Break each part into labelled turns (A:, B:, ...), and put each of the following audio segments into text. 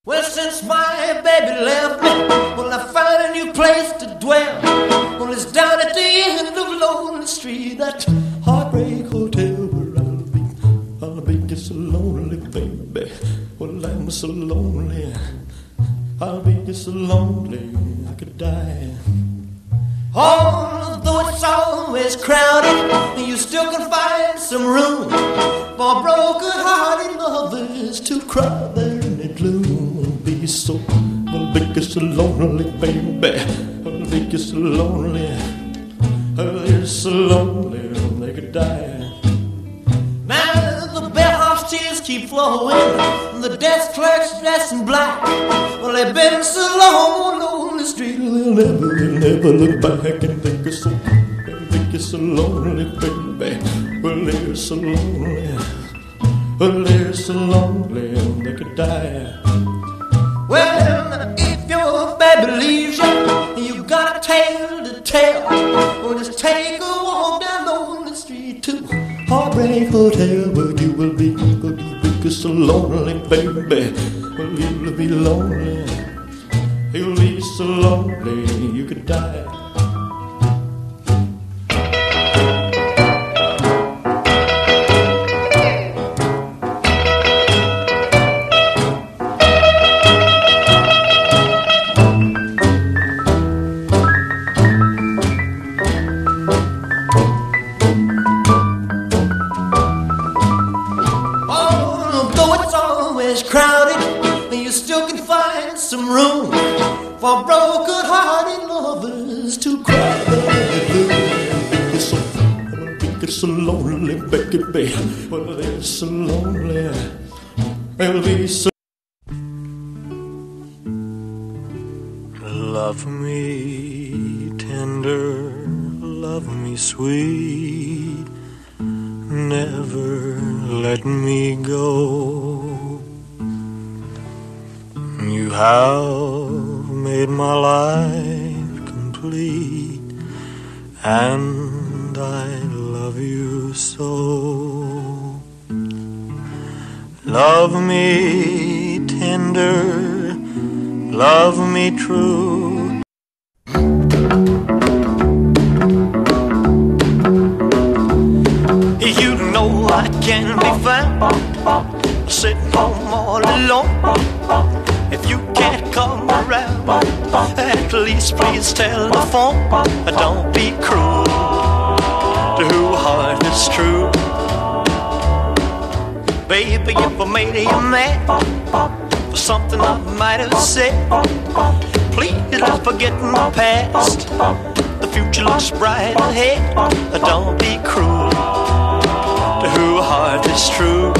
A: Well, since my baby left me, well, I found a new place to dwell. Well, it's down at the end of Lonely Street, that Heartbreak Hotel where I'll be just so lonely, baby. Well, I'm so lonely, I'll be just so lonely, I could die. Although it's always crowded, you still can find some room for broken-hearted lovers to cry there in the gloom. I'll be just so lonely, baby. I'll be just so lonely. I'll be so lonely they could die. Now the bellhop's tears keep flowing, the desk clerk's dressed in black. Well, they've been so long on Lonely Street, they'll never look back and think it's so lonely, baby. Well, they're so lonely. Well, they're so lonely they could die. Well, if your baby leaves you, you got a tale to tell. Well, just take a walk down Lonely Street to Heartbreak Hotel, where you will be so lonely, baby. Well, you'll be lonely. You'll be so lonely you could die. Crowded, you still can find some room for broken-hearted lovers to cry. They're so lonely, baby. Well, they're so lonely. They'll be so.
B: Love me tender, love me sweet, never let me go. You have made my life complete, and I love you so. Love me tender, love me true.
A: You know I can't be found sitting home all alone. If you can't come around, at least please tell the phone. Don't be cruel to who heart is true. Baby, if I made you mad for something I might have said, please don't forget my past. The future looks bright ahead. Don't be cruel to who heart is true.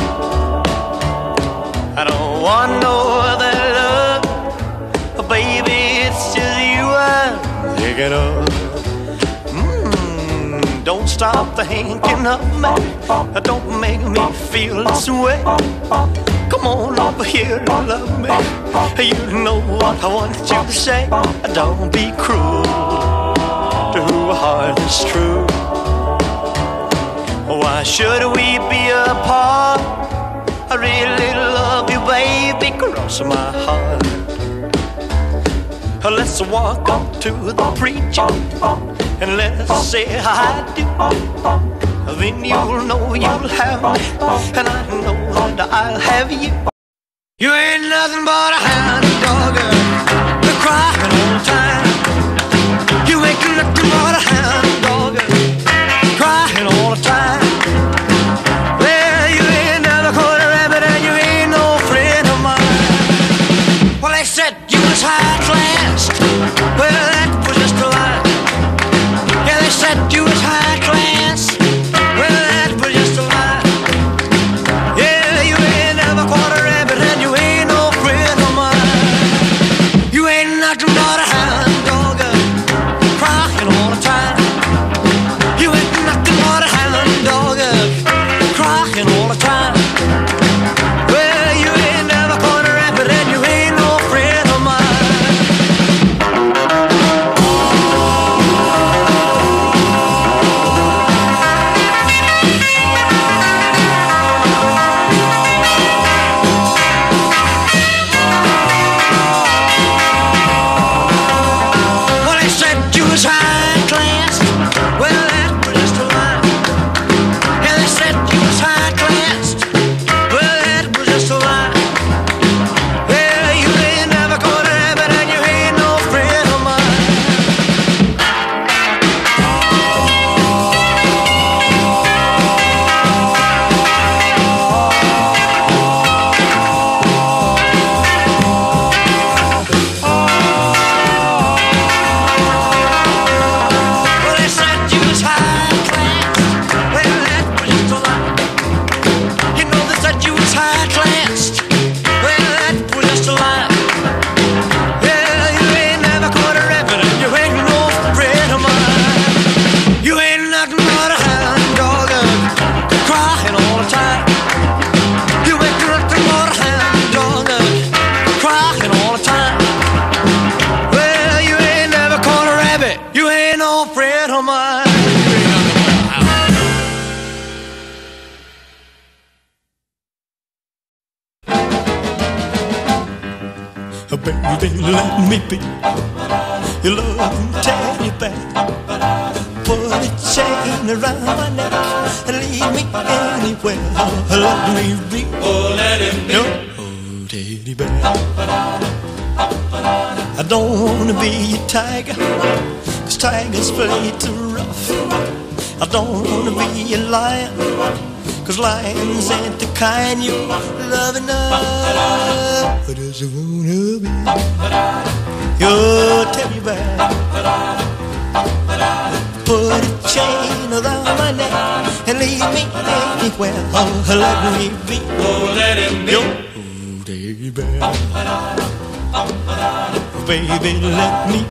A: I don't want no other love, baby, it's just you I'm thinking of. Don't stop thinking of me, don't make me feel this way. Come on over here and love me, you know what I want you to say. Don't be cruel to who heart is true. Why should we be apart? I really love you, baby, cross my heart. Let's walk up to the preacher and let's say I do. Then you'll know you'll have me, and I know that I'll have you. You ain't nothing but a hound dog, you're crying all the time. You ain't nothing but a hound dog, crying all the time. Well, you ain't never caught a rabbit, and you ain't no friend of mine. Well, they said you was high class. Well, that was just a lie. Yeah, they said you was high class. Well, that was just a lie. Yeah, you ain't never caught a rabbit, and you ain't no friend of mine. Baby, let me be your loving teddy bear. Put a chain around my neck and leave me anywhere. Let me be,
C: Oh, let him be
A: your teddy bear. I don't wanna be a tiger, 'cause tigers play too rough. I don't wanna be a lion, 'cause lions ain't the kind you love enough. I just wanna be your teddy bear. Put a chain around my neck and leave me anywhere. Oh, let me be,
C: Oh, let him be
A: your teddy bear. Baby, let me